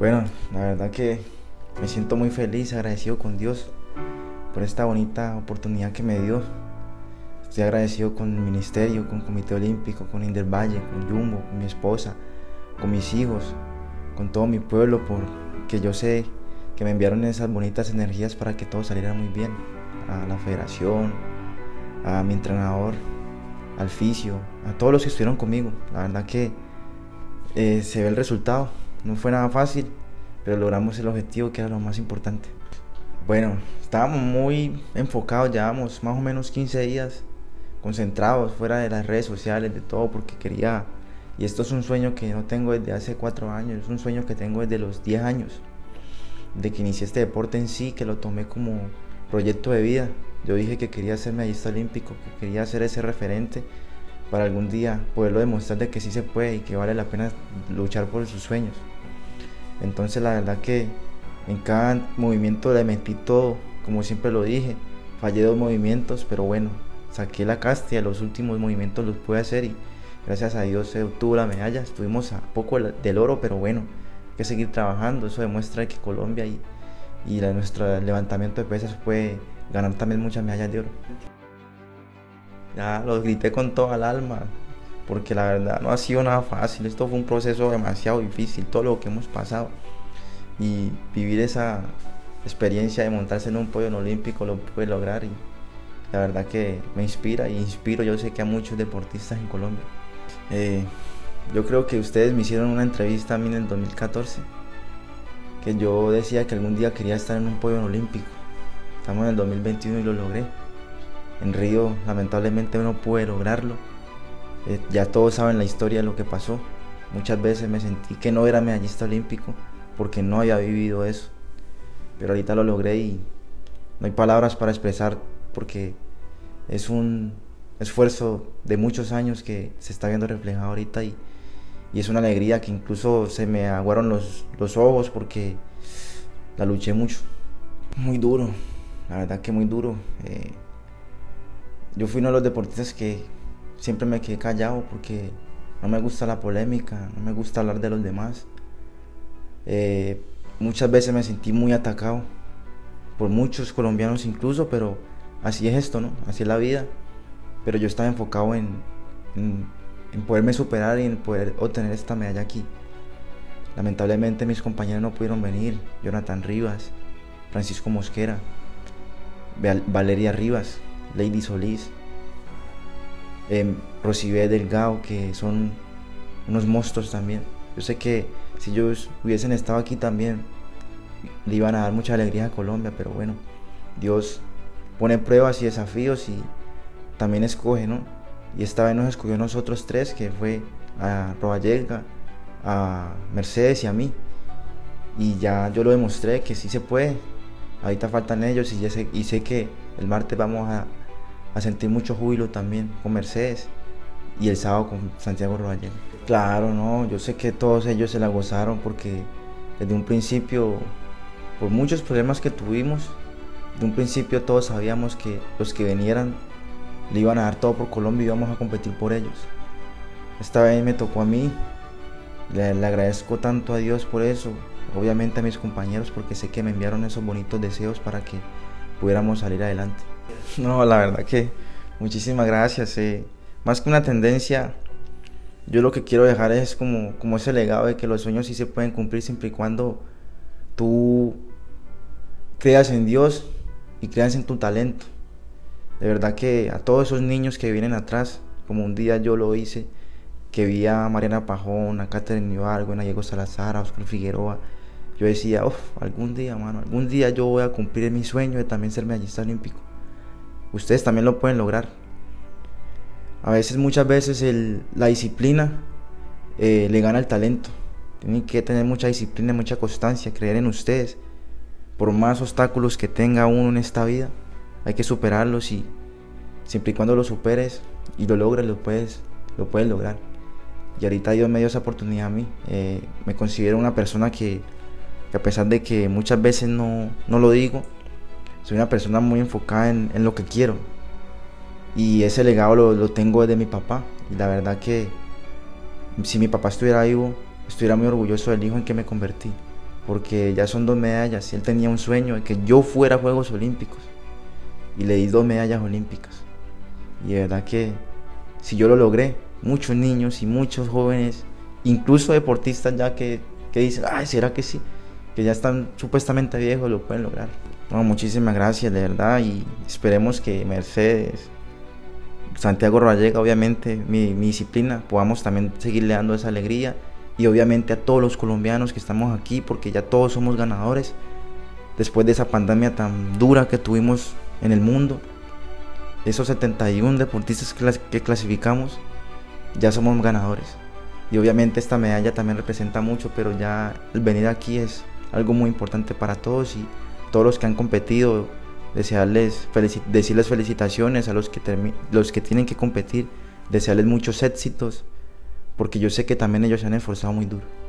Bueno, la verdad que me siento muy feliz, agradecido con Dios por esta bonita oportunidad que me dio. Estoy agradecido con el ministerio, con el Comité Olímpico, con Indervalle, con Jumbo, con mi esposa, con mis hijos, con todo mi pueblo, porque yo sé que me enviaron esas bonitas energías para que todo saliera muy bien. A la federación, a mi entrenador, al fisio, a todos los que estuvieron conmigo. La verdad que se ve el resultado. No fue nada fácil, pero logramos el objetivo, que era lo más importante. Bueno, estábamos muy enfocados, llevábamos más o menos 15 días concentrados fuera de las redes sociales, de todo, porque quería, y esto es un sueño que no tengo desde hace 4 años, es un sueño que tengo desde los 10 años, de que inicié este deporte en sí, que lo tomé como proyecto de vida. Yo dije que quería ser medallista olímpico, que quería ser ese referente para algún día poderlo demostrar de que sí se puede y que vale la pena luchar por sus sueños. Entonces la verdad que en cada movimiento le metí todo, como siempre lo dije. Fallé 2 movimientos, pero bueno, saqué la casta y a los últimos movimientos los pude hacer y gracias a Dios se obtuvo la medalla. Estuvimos a poco del oro, pero bueno, hay que seguir trabajando. Eso demuestra que Colombia y nuestro levantamiento de pesas puede ganar también muchas medallas de oro. Ya los grité con toda el alma, porque la verdad no ha sido nada fácil. Esto fue un proceso demasiado difícil, todo lo que hemos pasado. Y vivir esa experiencia de montarse en un podio olímpico lo pude lograr, y la verdad que me inspira y inspiro, yo sé que a muchos deportistas en Colombia. Eh, yo creo que ustedes me hicieron una entrevista a mí en el 2014, que yo decía que algún día quería estar en un podio olímpico. Estamos en el 2021 y lo logré. En Río lamentablemente no pude lograrlo. Ya todos saben la historia de lo que pasó. Muchas veces me sentí que no era medallista olímpico porque no había vivido eso. Pero ahorita lo logré y no hay palabras para expresar, porque es un esfuerzo de muchos años que se está viendo reflejado ahorita, y es una alegría que incluso se me aguaron los ojos porque la luché mucho. Muy duro, la verdad que muy duro. Yo fui uno de los deportistas que siempre me quedé callado porque no me gusta la polémica, no me gusta hablar de los demás. Eh, Muchas veces me sentí muy atacado por muchos colombianos incluso, pero así es esto, ¿no? Así es la vida. Pero yo estaba enfocado en, en poderme superar y en poder obtener esta medalla aquí. Lamentablemente mis compañeros no pudieron venir: Jonathan Rivas, Francisco Mosquera, Valeria Rivas, Lady Solís, Rosibé Delgado, que son unos monstruos también. Yo sé que si ellos hubiesen estado aquí también le iban a dar mucha alegría a Colombia, pero bueno, Dios pone pruebas y desafíos y también escoge, ¿no? Y esta vez nos escogió a nosotros tres, que fue a Roballega, a Mercedes y a mí. Y ya yo lo demostré que sí se puede. Ahorita faltan ellos, y sé que el martes vamos a sentir mucho júbilo también con Mercedes y el sábado con Santiago Roballega. Claro, no, yo sé que todos ellos se la gozaron porque desde un principio, por muchos problemas que tuvimos, de un principio todos sabíamos que los que vinieran le iban a dar todo por Colombia y íbamos a competir por ellos. Esta vez me tocó a mí, le agradezco tanto a Dios por eso, obviamente a mis compañeros, porque sé que me enviaron esos bonitos deseos para que pudiéramos salir adelante. No, la verdad que muchísimas gracias. Más que una tendencia, yo lo que quiero dejar es como ese legado de que los sueños sí se pueden cumplir siempre y cuando tú creas en Dios y creas en tu talento. De verdad que a todos esos niños que vienen atrás, como un día yo lo hice, que vi a Mariana Pajón, a Catherine Ibargüen, a Diego Salazar, a Oscar Figueroa, yo decía: uff, algún día, mano, algún día yo voy a cumplir mi sueño de también ser medallista olímpico. Ustedes también lo pueden lograr. A veces, muchas veces, la disciplina le gana al talento. Tienen que tener mucha disciplina, mucha constancia, creer en ustedes. Por más obstáculos que tenga uno en esta vida, hay que superarlos, y siempre y cuando lo superes y lo logres, lo puedes lograr. Y ahorita Dios me dio esa oportunidad a mí. Me considero una persona que a pesar de que muchas veces no lo digo, soy una persona muy enfocada en lo que quiero. Y ese legado lo tengo desde mi papá. Y la verdad que si mi papá estuviera vivo, estuviera muy orgulloso del hijo en que me convertí. porque ya son 2 medallas y él tenía un sueño de que yo fuera a Juegos Olímpicos y le di 2 medallas olímpicas. Y de verdad que si yo lo logré, muchos niños y muchos jóvenes, incluso deportistas ya que dicen, ay, ¿será que sí? Que ya están supuestamente viejos, lo pueden lograr. No, muchísimas gracias, de verdad, y esperemos que Mercedes, Santiago Rodallega, obviamente, mi disciplina, podamos también seguirle dando esa alegría, y obviamente a todos los colombianos que estamos aquí, porque ya todos somos ganadores, después de esa pandemia tan dura que tuvimos en el mundo. Esos 71 deportistas que clasificamos, ya somos ganadores. Y obviamente esta medalla también representa mucho, pero ya el venir aquí es algo muy importante para todos, y todos los que han competido, decirles felicitaciones a los que tienen que competir, desearles muchos éxitos, porque yo sé que también ellos se han esforzado muy duro.